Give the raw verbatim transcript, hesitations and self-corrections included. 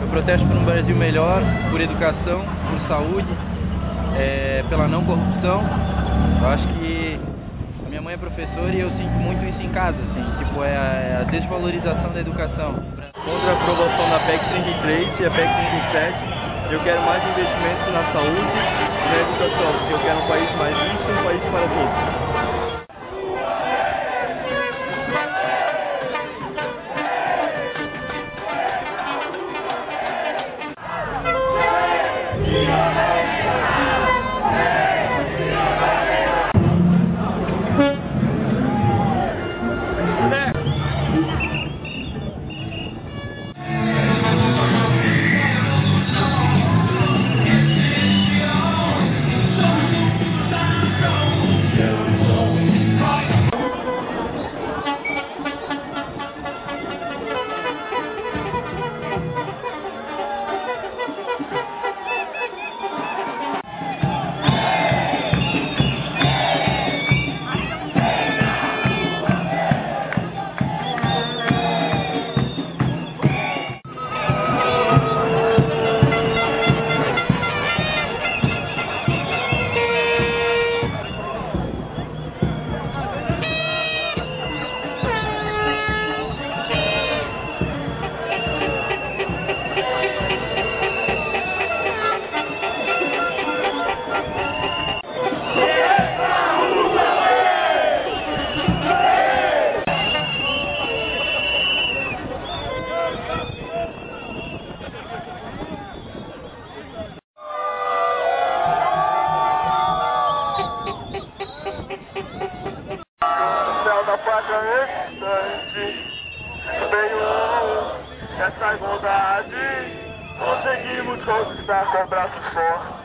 protesto por um Brasil melhor, por educação, por saúde, é, pela não corrupção. Eu acho que a minha mãe é professora e eu sinto muito isso em casa, assim, tipo, é a, é a desvalorização da educação. Contra a aprovação da P E C trinta e três e a P E C trinta e sete, eu quero mais investimentos na saúde e na educação, porque eu quero um país mais justo e um país para todos. Da pátria distante, veio essa igualdade, conseguimos conquistar com braços fortes.